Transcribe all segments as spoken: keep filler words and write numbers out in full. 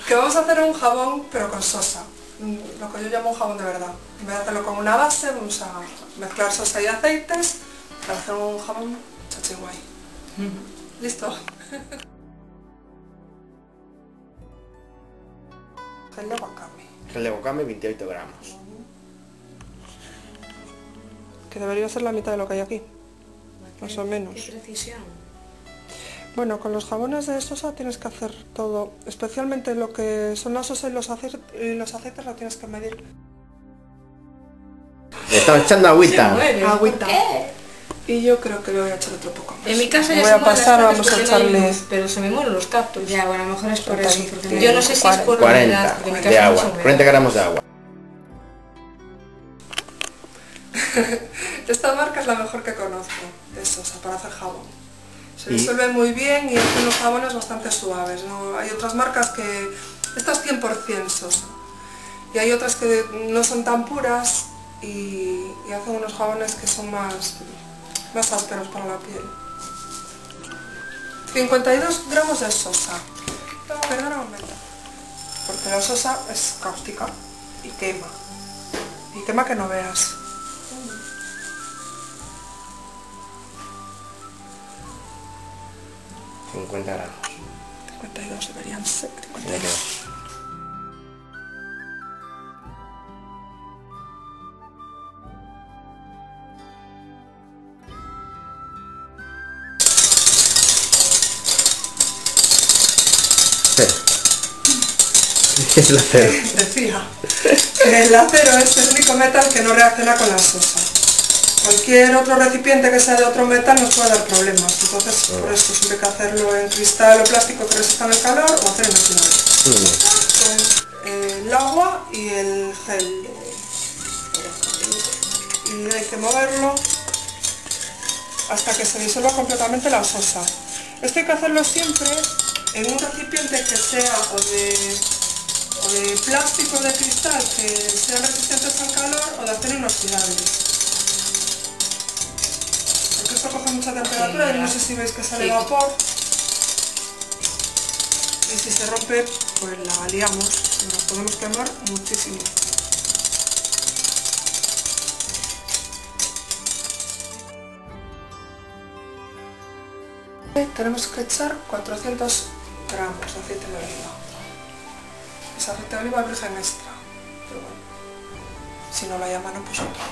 Que vamos a hacer un jabón pero con sosa, lo que yo llamo un jabón de verdad. En vez de hacerlo con una base, vamos a mezclar sosa y aceites para hacer un jabón chachi guay. Mm. ¿Listo? Gel de wakame. Gel de wakame, veintiocho gramos. Que debería ser la mitad de lo que hay aquí, más o menos. Qué precisión. Bueno, con los jabones de sosa tienes que hacer todo, especialmente lo que son la sosa y los aceites, y los aceites lo tienes que medir. Le estamos echando agüita. Agüita. Y yo creo que le voy a echar otro poco más. En mi casa ya voy se a pasar, mueren vamos las a plantas porque no hay echarle... luz, pero se me mueren los cactus. Ya, bueno, a lo mejor es por eso. Porque Yo no sé si es por la humedad, cuarenta porque mi de casa no agua, es húmeda. cuarenta gramos de agua. Esta marca es la mejor que conozco de sosa para hacer jabón. Se ¿Y? disuelve muy bien y hace unos jabones bastante suaves, ¿no? Hay otras marcas que... Esta es cien por cien sosa. Y hay otras que no son tan puras y, y hacen unos jabones que son más, más ásperos para la piel. cincuenta y dos gramos de sosa. No, perdona un momento. Porque la sosa es cáustica y quema. Y quema que no veas. cincuenta gramos. cincuenta y dos deberían ser. cincuenta y dos. Es el acero. Decía, el acero es el único metal que no reacciona con la sosa. Cualquier otro recipiente que sea de otro metal nos puede dar problemas, entonces por eso siempre hay que hacerlo en cristal o plástico que resistan el calor o hacer en inoxidable. Con el agua y el gel. Y hay que moverlo hasta que se disuelva completamente la sosa. Esto hay que hacerlo siempre en un recipiente que sea o de, o de plástico o de cristal que sean resistentes al calor o de acero inoxidable. Porque esto coge mucha temperatura y no sé si veis que sale vapor. Y si se rompe, pues la liamos y nos podemos quemar muchísimo. Tenemos que echar cuatrocientos gramos de aceite de oliva. Es aceite de oliva virgen extra, pero bueno, si no lo hay a mano, pues otro.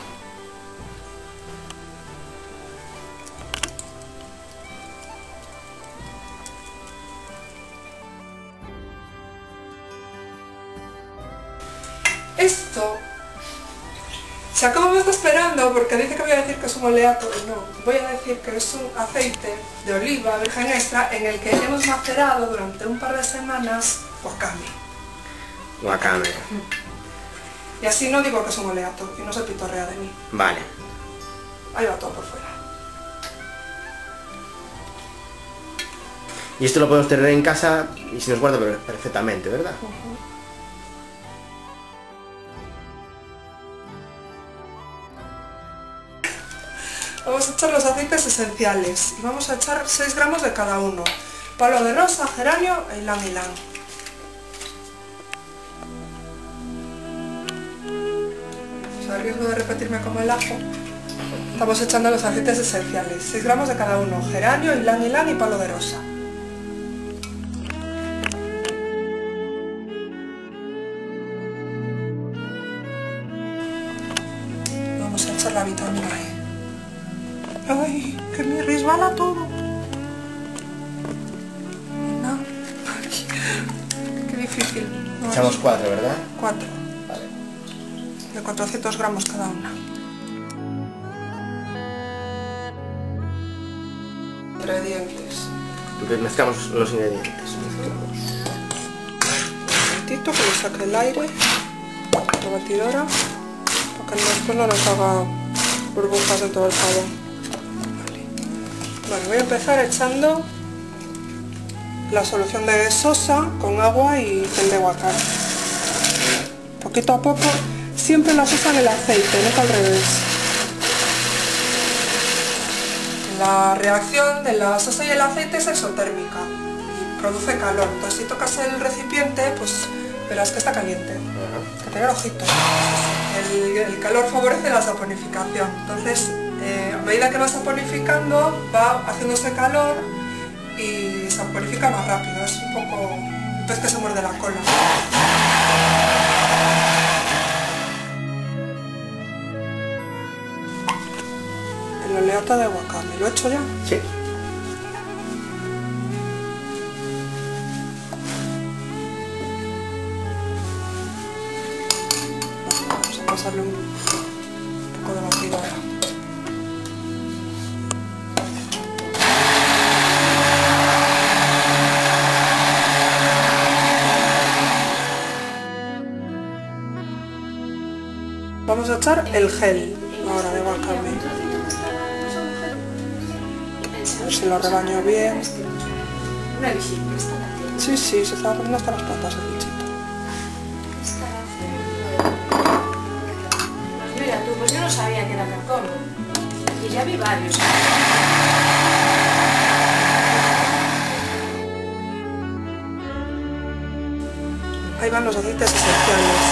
Esto, si acabo me está esperando porque dice que voy a decir que es un oleato, y no, voy a decir que es un aceite de oliva virgen extra en el que hemos macerado durante un par de semanas wakame. Wakame. Y así no digo que es un oleato y no se pitorrea de mí. Vale. Ahí va todo por fuera. Y esto lo podemos tener en casa y se nos guarda perfectamente, ¿verdad? Uh-huh. Vamos a echar los aceites esenciales y vamos a echar seis gramos de cada uno. Palo de rosa, geranio e ylang ylang. O sea, a riesgo de repetirme como el ajo, estamos echando los aceites esenciales. seis gramos de cada uno. Geranio, ylang ylang y palo de rosa. Vamos a echar la vitamina E. ¡Ay! ¡Que me resbala todo! No. ¡Qué difícil! No. Echamos cuatro, ¿verdad? Cuatro. Vale. De cuatrocientos gramos cada una. Ingredientes. Entonces mezclamos los ingredientes. Mezclamos. Un momentito que le saque el aire. La batidora. Para que después no nos haga burbujas de todo el jabón. Bueno, voy a empezar echando la solución de sosa con agua y gel de wakame. Poquito a poco, siempre la sosa en el aceite, no al revés. La reacción de la sosa y el aceite es exotérmica. Y produce calor. Entonces si tocas el recipiente, pues verás que está caliente. Hay que tener ojito. El, el calor favorece la saponificación. Entonces, eh, a medida que va saponificando, va haciéndose calor y saponifica más rápido. Es un poco un pez que se muerde la cola. El oleote de wakame, ¿lo he hecho ya? Sí. Vamos a pasarle un poco de batidora. Vamos a echar el gel ahora de wakame. A ver si lo rebaño bien. Una visita. Sí, sí, se está poniendo hasta las patas el bichito. Pues mira tú, pues yo no sabía que era carcoma. Y ya vi varios. Ahí van los aceites esenciales.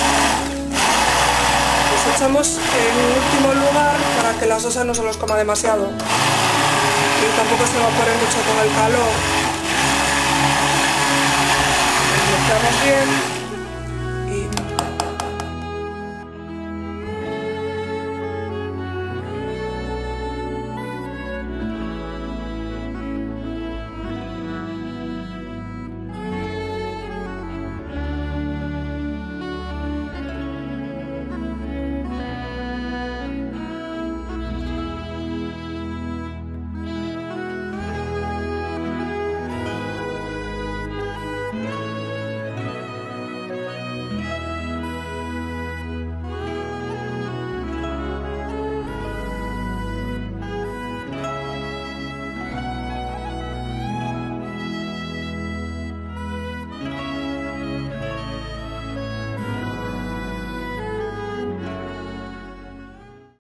Los echamos en último lugar para que las osas no se los coma demasiado y tampoco se evapore mucho con el calor. Mezclamos bien.